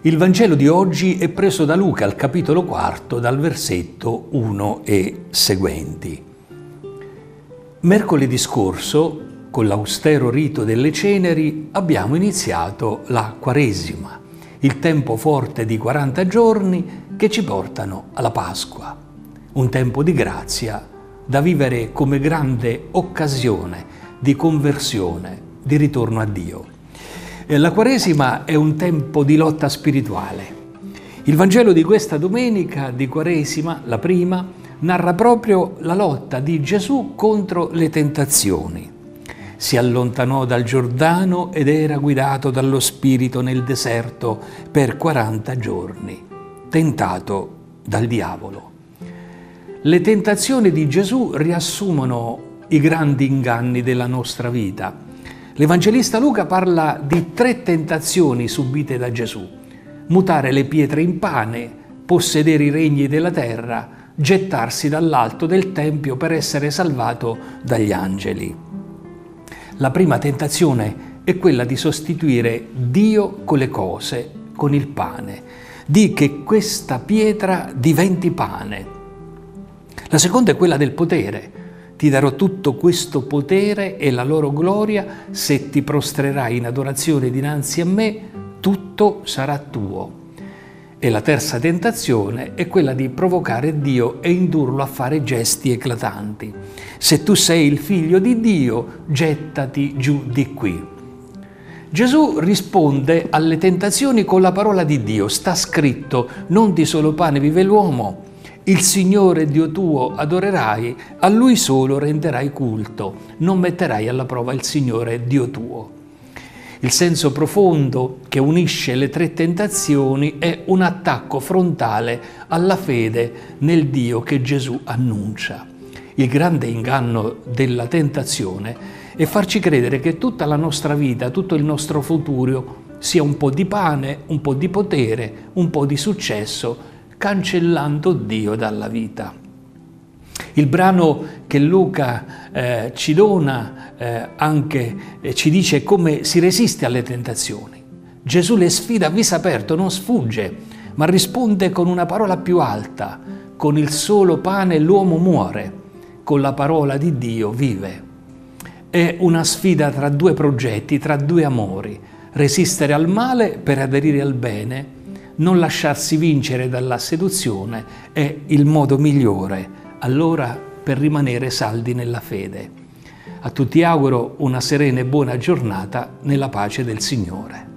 Il Vangelo di oggi è preso da Luca al capitolo 4, dal versetto 1 e seguenti. Mercoledì scorso, con l'austero rito delle ceneri, abbiamo iniziato la Quaresima, il tempo forte di 40 giorni che ci portano alla Pasqua, un tempo di grazia da vivere come grande occasione di conversione, di ritorno a Dio. La Quaresima è un tempo di lotta spirituale. Il Vangelo di questa domenica di Quaresima, la prima, narra proprio la lotta di Gesù contro le tentazioni. Si allontanò dal Giordano ed era guidato dallo Spirito nel deserto per 40 giorni, tentato dal diavolo. Le tentazioni di Gesù riassumono i grandi inganni della nostra vita. L'Evangelista Luca parla di 3 tentazioni subite da Gesù: mutare le pietre in pane, possedere i regni della terra, gettarsi dall'alto del Tempio per essere salvato dagli angeli. La prima tentazione è quella di sostituire Dio con le cose, con il pane. Di che questa pietra diventi pane. La seconda è quella del potere. Ti darò tutto questo potere e la loro gloria se ti prostrerai in adorazione dinanzi a me, tutto sarà tuo. E la terza tentazione è quella di provocare Dio e indurlo a fare gesti eclatanti. Se tu sei il figlio di Dio, gettati giù di qui. Gesù risponde alle tentazioni con la parola di Dio. Sta scritto: non di solo pane vive l'uomo. Il Signore Dio tuo adorerai, a Lui solo renderai culto, non metterai alla prova il Signore Dio tuo. Il senso profondo che unisce le 3 tentazioni è un attacco frontale alla fede nel Dio che Gesù annuncia. Il grande inganno della tentazione è farci credere che tutta la nostra vita, tutto il nostro futuro sia un po' di pane, un po' di potere, un po' di successo, cancellando Dio dalla vita. Il brano che Luca ci dona ci dice come si resiste alle tentazioni. Gesù le sfida a viso aperto, non sfugge, ma risponde con una parola più alta: con il solo pane l'uomo muore, con la parola di Dio vive. È una sfida tra 2 progetti, tra 2 amori: resistere al male per aderire al bene. Non lasciarsi vincere dalla seduzione è il modo migliore, allora, per rimanere saldi nella fede. A tutti auguro una serena e buona giornata nella pace del Signore.